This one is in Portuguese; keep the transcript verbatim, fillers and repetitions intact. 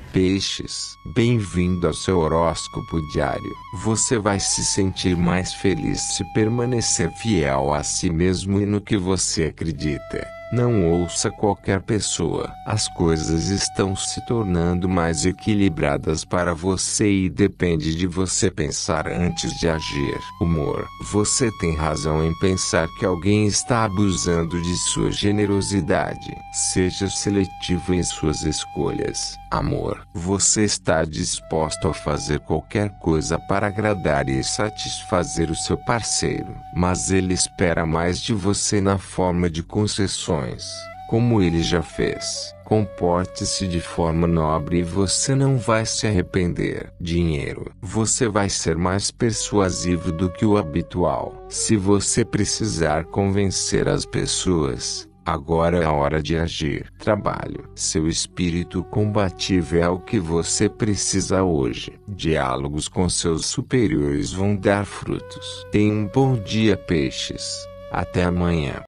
Peixes, bem-vindo ao seu horóscopo diário. Você vai se sentir mais feliz se permanecer fiel a si mesmo e no que você acredita. Não ouça qualquer pessoa. As coisas estão se tornando mais equilibradas para você e depende de você pensar antes de agir. Humor. Você tem razão em pensar que alguém está abusando de sua generosidade. Seja seletivo em suas escolhas. Amor. Você está disposto a fazer qualquer coisa para agradar e satisfazer o seu parceiro, mas ele espera mais de você na forma de concessões. Como ele já fez. Comporte-se de forma nobre e você não vai se arrepender. Dinheiro. Você vai ser mais persuasivo do que o habitual. Se você precisar convencer as pessoas, agora é a hora de agir. Trabalho. Seu espírito combativo é o que você precisa hoje. Diálogos com seus superiores vão dar frutos. Tenha um bom dia, peixes. Até amanhã.